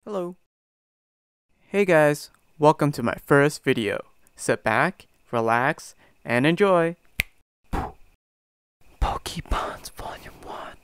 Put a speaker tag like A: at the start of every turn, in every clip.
A: Hello. Hey guys, welcome to my first video. Sit back, relax, and enjoy. Pokemons Volume 1.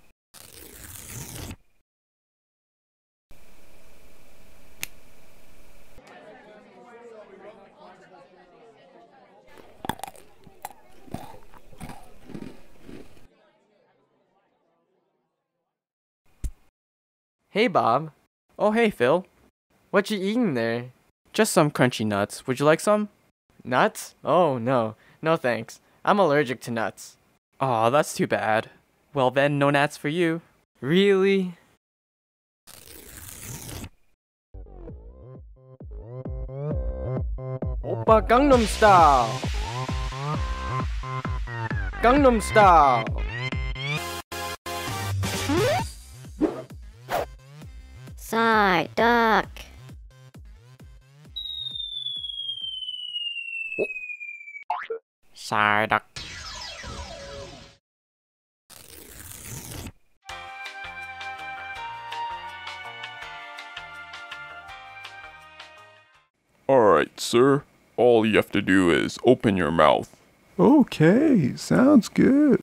B: Hey Bob,
A: Oh hey Phil,
B: what you eating there?
A: just some crunchy nuts. Would you like some?
B: Nuts? Oh no, no thanks. I'm allergic to nuts.
A: Aw, that's too bad. Well then, no nuts for you.
B: Really? Oppa Gangnam Style! Gangnam Style!
C: Side duck.
A: Psyduck.
D: Alright, sir. All you have to do is open your mouth.
E: Okay, sounds good.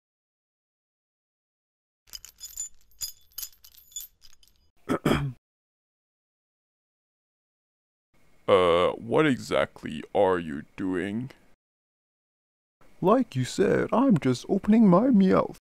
D: What exactly are you doing?
E: Like you said, I'm just opening my mouth.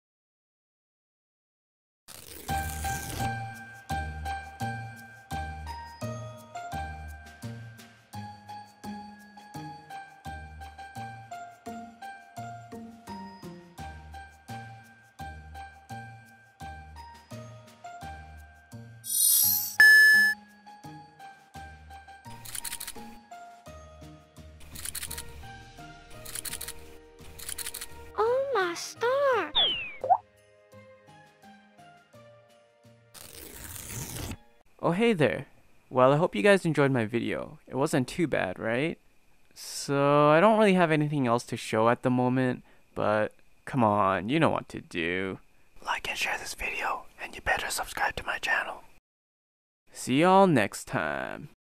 C: Oh my star.
A: Oh hey there. Well, I hope you guys enjoyed my video. It wasn't too bad, right? So, I don't really have anything else to show at the moment, but come on, you know what to do. Like and share this video, and you better subscribe to my channel. See y'all next time.